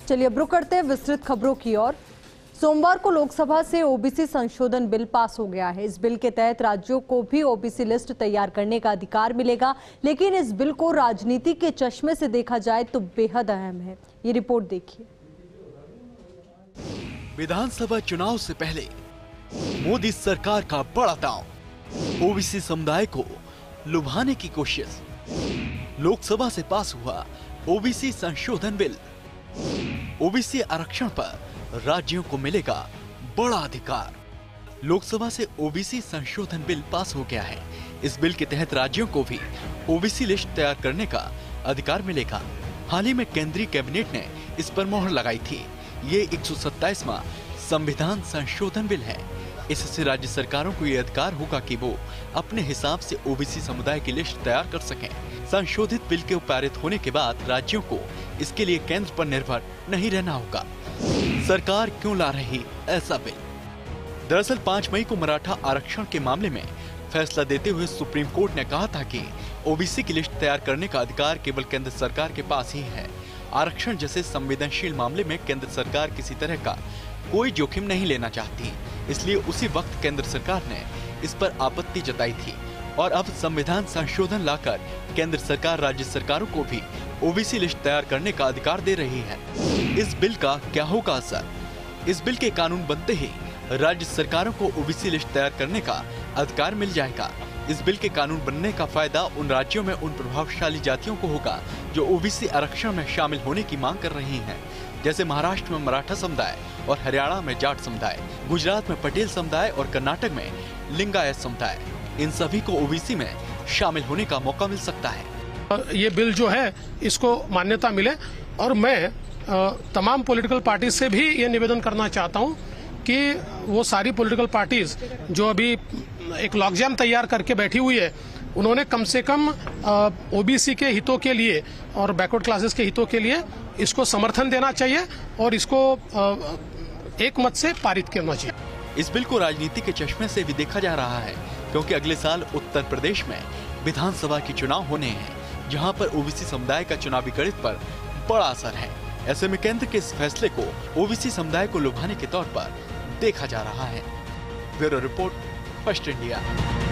चलिए अब रुक करते हैं विस्तृत खबरों की ओर। सोमवार को लोकसभा से ओबीसी संशोधन बिल पास हो गया है। इस बिल के तहत राज्यों को भी ओबीसी लिस्ट तैयार करने का अधिकार मिलेगा, लेकिन इस बिल को राजनीति के चश्मे से देखा जाए तो बेहद अहम है। ये रिपोर्ट देखिए। विधानसभा चुनाव से पहले मोदी सरकार का बड़ा दांव, ओबीसी समुदाय को लुभाने की कोशिश। लोकसभा से पास हुआ ओबीसी संशोधन बिल। ओबीसी आरक्षण पर राज्यों को मिलेगा बड़ा अधिकार। लोकसभा से ओबीसी संशोधन बिल पास हो गया है। इस बिल के तहत राज्यों को भी ओबीसी लिस्ट तैयार करने का अधिकार मिलेगा। हाल ही में केंद्रीय कैबिनेट ने इस पर मोहर लगाई थी। ये 127वां संविधान संशोधन बिल है। इससे राज्य सरकारों को ये अधिकार होगा कि वो अपने हिसाब से ओबीसी समुदाय की लिस्ट तैयार कर सकें। संशोधित बिल के पारित होने के बाद राज्यों को इसके लिए केंद्र पर निर्भर नहीं रहना होगा। सरकार क्यों ला रही ऐसा बिल? दरअसल 5 मई को मराठा आरक्षण के मामले में फैसला देते हुए सुप्रीम कोर्ट ने कहा था कि ओबीसी की लिस्ट तैयार करने का अधिकार केवल केंद्र सरकार के पास ही है। आरक्षण जैसे संवेदनशील मामले में केंद्र सरकार किसी तरह का कोई जोखिम नहीं लेना चाहती, इसलिए उसी वक्त केंद्र सरकार ने इस पर आपत्ति जताई थी और अब संविधान संशोधन लाकर केंद्र सरकार राज्य सरकारों को भी ओबीसी लिस्ट तैयार करने का अधिकार दे रही है। इस बिल का क्या होगा असर? इस बिल के कानून बनते ही राज्य सरकारों को ओबीसी लिस्ट तैयार करने का अधिकार मिल जाएगा। इस बिल के कानून बनने का फायदा उन राज्यों में उन प्रभावशाली जातियों को होगा जो ओबीसी आरक्षण में शामिल होने की मांग कर रही हैं, जैसे महाराष्ट्र में मराठा समुदाय और हरियाणा में जाट समुदाय, गुजरात में पटेल समुदाय और कर्नाटक में लिंगायत समुदाय। इन सभी को ओबीसी में शामिल होने का मौका मिल सकता है। ये बिल जो है इसको मान्यता मिले और मैं तमाम पॉलिटिकल पार्टी से भी ये निवेदन करना चाहता हूँ कि वो सारी पॉलिटिकल पार्टीज जो अभी एक लॉकजाम तैयार करके बैठी हुई है, उन्होंने कम से कम ओबीसी के हितों के लिए और बैकवर्ड क्लासेस के हितों के लिए इसको समर्थन देना चाहिए और इसको एक मत से पारित करना चाहिए। इस बिल को राजनीति के चश्मे से भी देखा जा रहा है, क्योंकि अगले साल उत्तर प्रदेश में विधानसभा के चुनाव होने हैं, जहां पर ओबीसी समुदाय का चुनावी गणित पर बड़ा असर है। ऐसे में केंद्र के इस फैसले को ओबीसी समुदाय को लुभाने के तौर पर देखा जा रहा है। Bureau report, first India.